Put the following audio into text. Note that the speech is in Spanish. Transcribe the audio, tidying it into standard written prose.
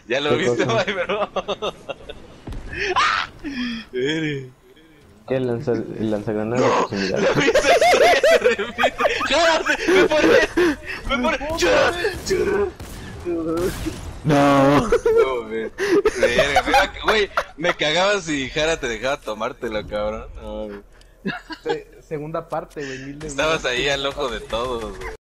Ya lo ¿Qué viste, cosa? Mike, bro. ¿Qué el lanzagranadas de proximidad? La misma historia se repite. ¡Járate! ¡Me pones! ¡Me pones! ¡Churra! ¡Churra! No. No, verga, güey, me cagaba si Jara te dejaba tomártelo, cabrón. No, Segunda parte, güey, 1000 de vida. estabas ahí al ojo de todos, güey.